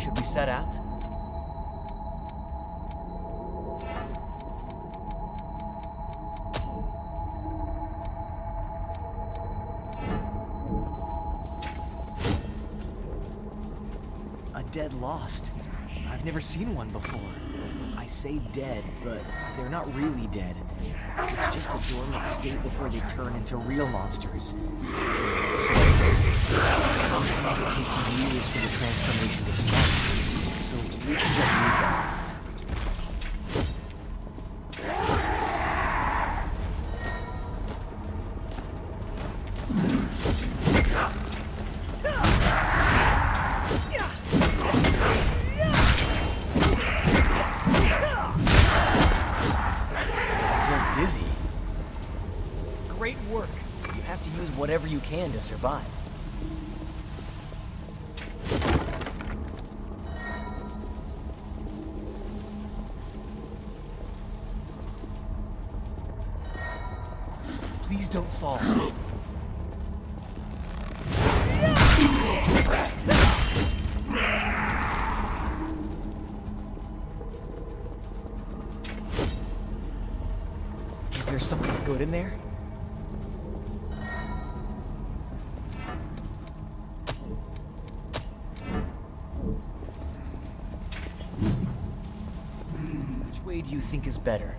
Should we set out? A dead lost. I've never seen one before. I say dead, but they're not really dead. It's just a dormant state before they turn into real monsters. So, sometimes it takes years for the transformation to start. So we can just leave that. Dizzy. Great work. You have to use whatever you can to survive. Please don't fall. Is there something good in there? Which way do you think is better?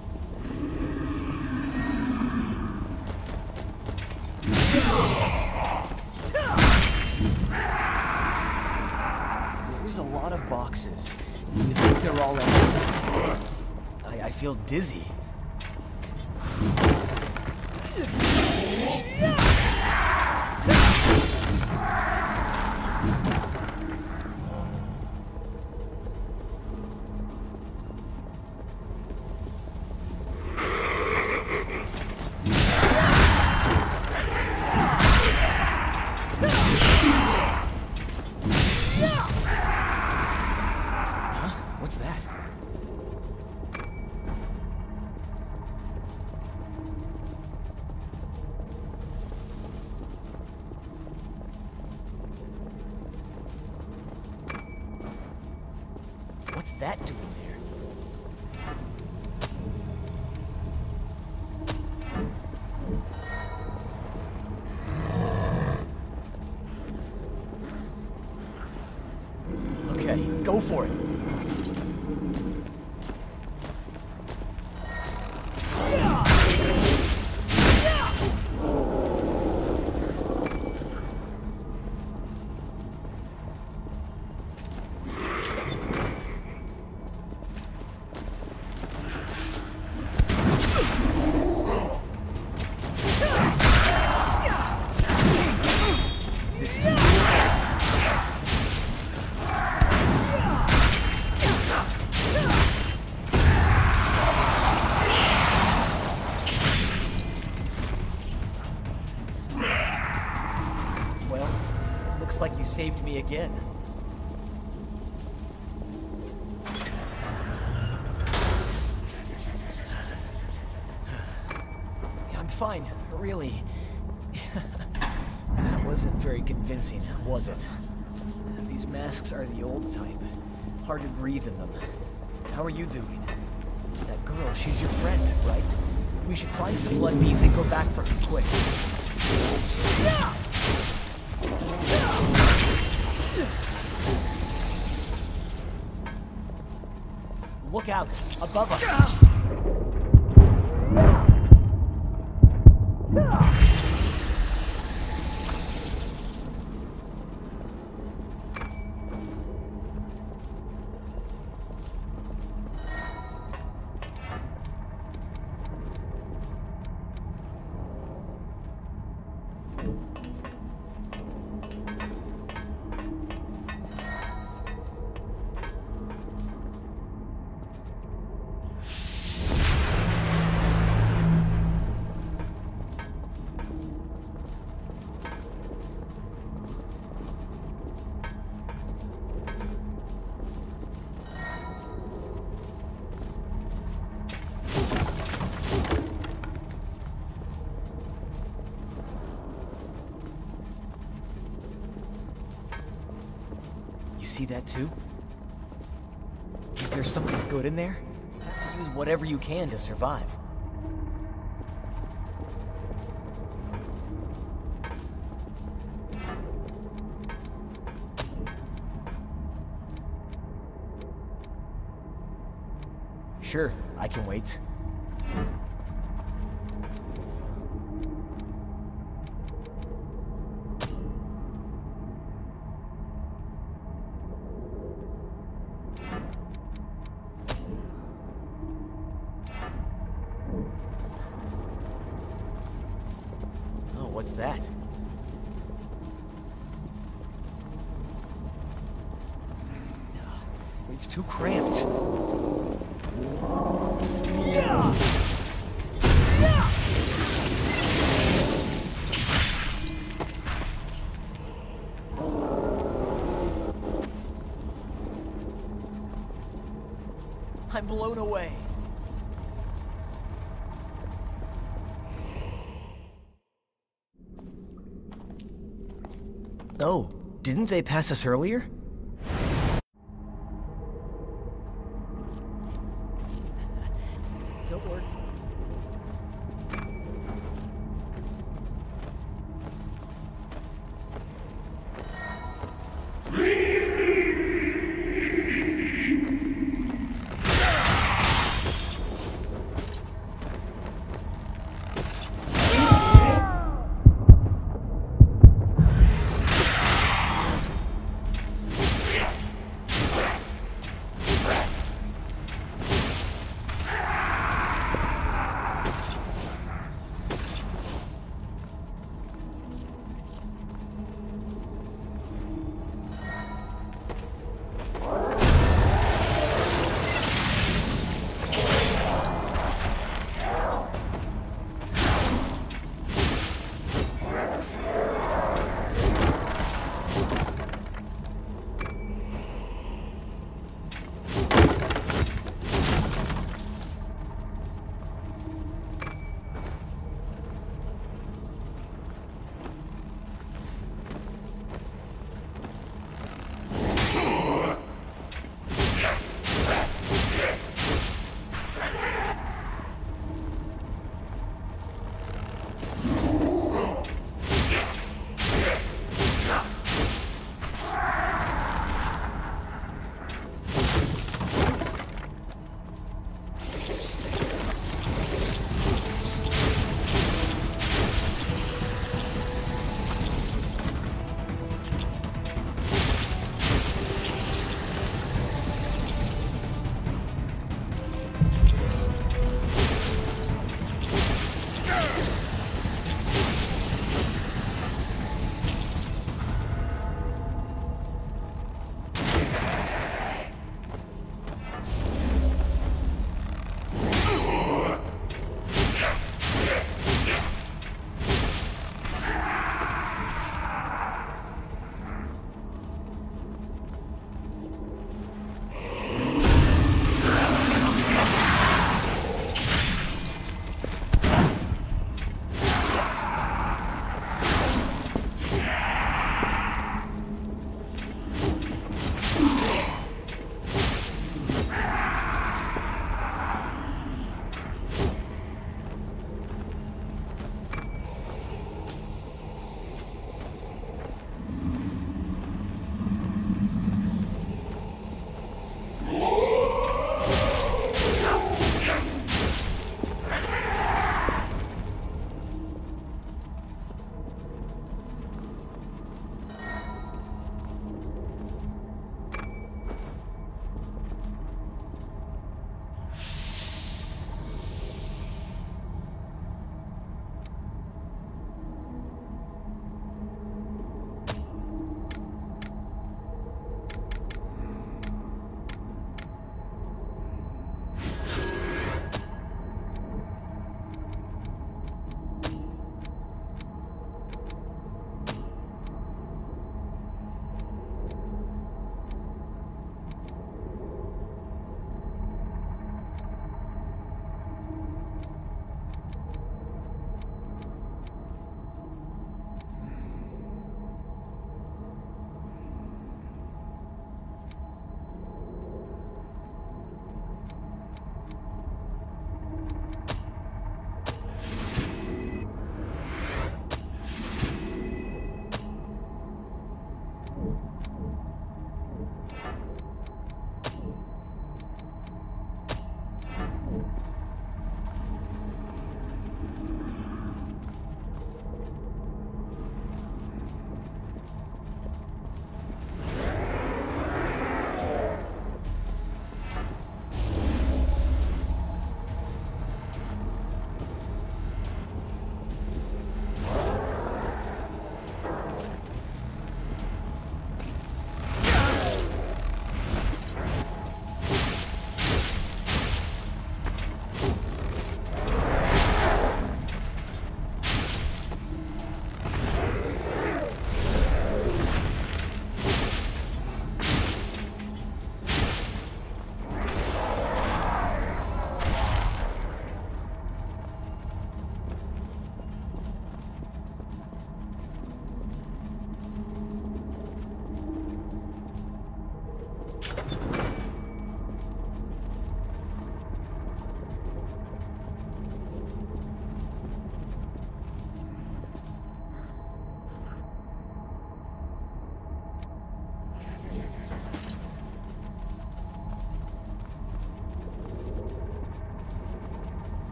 There's a lot of boxes. You think they're all empty? I feel dizzy. Huh? What's that? What's that doing there? Okay, go for it. Well, looks like you saved me again. I'm fine, really. That wasn't very convincing, was it? These masks are the old type. Hard to breathe in them. How are you doing? That girl, she's your friend, right? We should find some blood beads and go back for her quick. Look out! Above us! see that too? Is there something good in there? You have to use whatever you can to survive. Sure, I can wait. Oh, what's that? It's too cramped. Yeah! Yeah! I'm blown away. Oh, didn't they pass us earlier? Don't worry.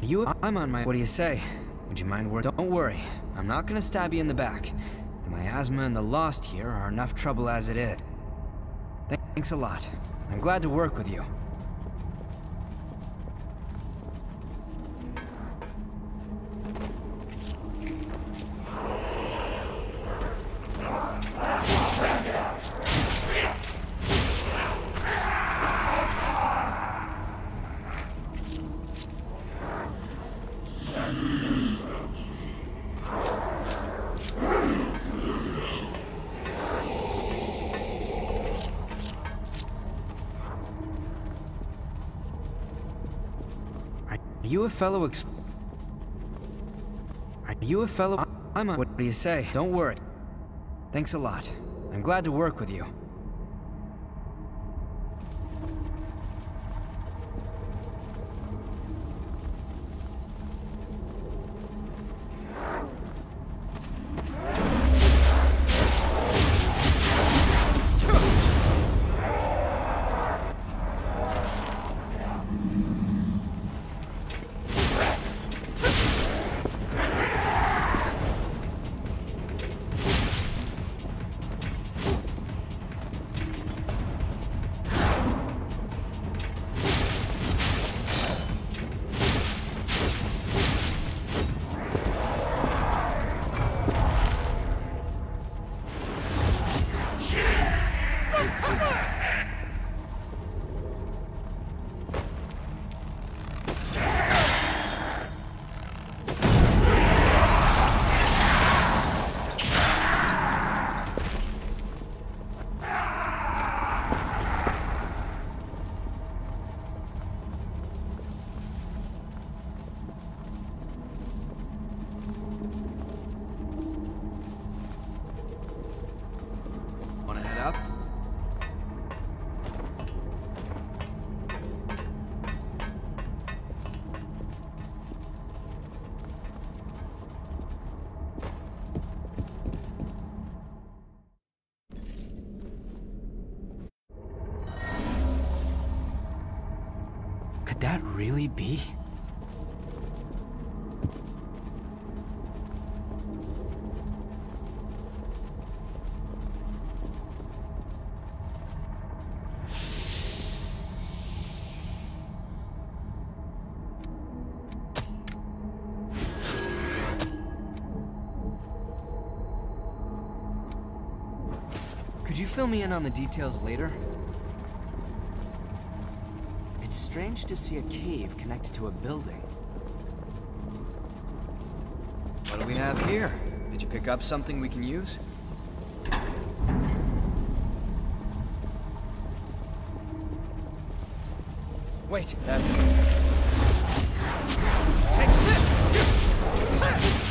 I'm on my... What do you say? Would you mind working? Don't worry. I'm not gonna stab you in the back. The miasma and the Lost here are enough trouble as it is. Thanks a lot. I'm glad to work with you. Are you a fellow I'm on... What do you say? Don't worry. Thanks a lot. I'm glad to work with you. Wanna head up? Could that really be? Could you fill me in on the details later? It's strange to see a cave connected to a building. What do we have here? Did you pick up something we can use? Wait, that's... Take this!